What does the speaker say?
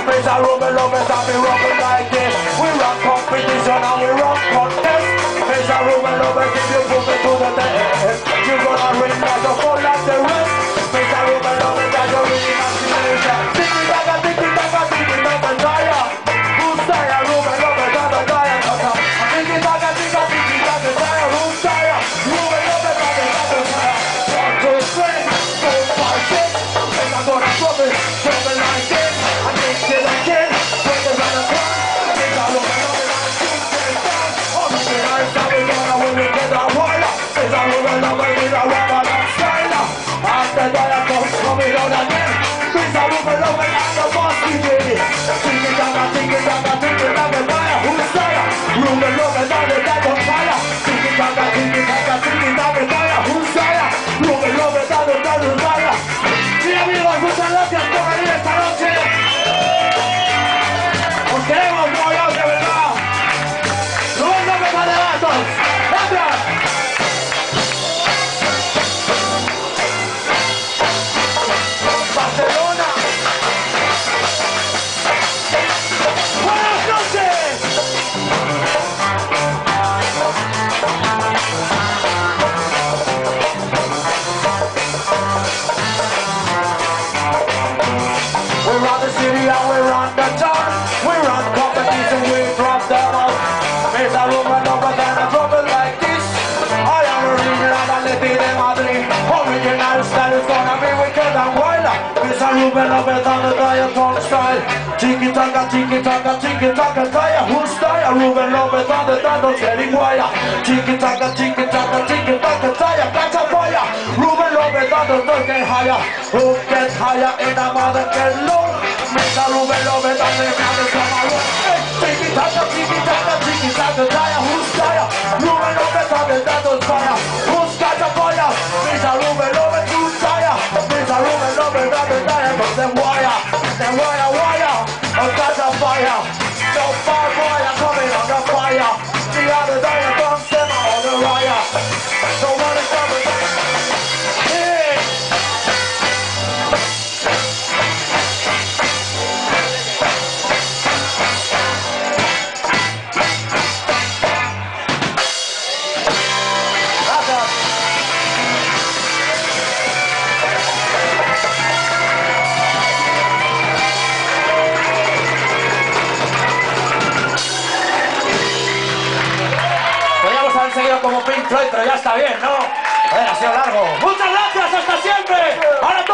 Face a Ruben Lopez and we rockin' like this. We rock competition and we rock contest. Face a Ruben Lopez, if you put me to the test, you gonna ring like a phone like the rest. Face a Ruben Lopez and you're really imagination. Tiki-taka, tiki-taka, tiki-taka, tire. Who's tired? Ruben Lopez and the tire. Tiki-taka, tiki-taka, tire. Who's tired? Ruben Lopez and the tire. 1, 2, 3, 4, 5, 6. And I'm gonna drop it like this. I think till I can. Break it around the clock. Face a Ruben Lopez and shoot them down. Oh, look at us, now we're gonna win it, get our wire. Face a Ruben Lopez with a rubber and styler. And the tire comes coming out again. Face a Ruben Lopez and the boss DJ. Tiki-taka, tiki-taka, tiki-taka, tire. Who's tired? Ruben Lopez and the tire on fire. Tiki-taka, tiki-taka, tiki-taka, tire. Who's tired? Ruben Lopez and the tire on fire. Sí, amigos, muchas gracias por venir esta noche. Os queremos mogollón, de verdad. Ruben Lopez and the Gatos. Gracias. Barcelona. Buenas noches. We run the city and we run the town. We run competition, we drop them out. Face a Ruben Lopez and I drop it like this. I am original and let it in Madrid. Original style is gonna be wicked and wild. Face a Ruben Lopez and the diatonic style. Tiki-taka, tiki-taka, tiki-taka, tire. Who's tired? Ruben Lopez and the diatonic getting wire. Tiki-taka, tiki-taka, tiki-taka, tire. Catch a fire. Ruben Lopez and the diatonic get higher. Who gets higher in the mother get low. Make a Ruben Lopez and the diatonic come around. Tiki-taka, tiki-taka, tiki-taka, tire. Who's tired? Ruben Lopez and the diatonic fire. Who's got a fire? Make a Ruben Lopez, who's tired? Make a Ruben Lopez and the diatonic them wire. Them wire. Oh, catch a fire. No barbed wire coming on the fire. The other diatonic them on the wire. No one is coming. Yeah. Podríamos haber seguido como Pink Floyd, pero ya está bien, ¿no? Ha sido largo. ¡Muchas gracias! ¡Hasta siempre! Ahora